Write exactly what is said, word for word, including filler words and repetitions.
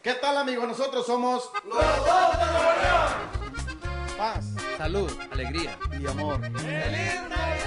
¿Qué tal, amigos? Nosotros somos Los Dos de Nuevo León. Paz Salud, alegría y amor. ¡Feliz Navidad!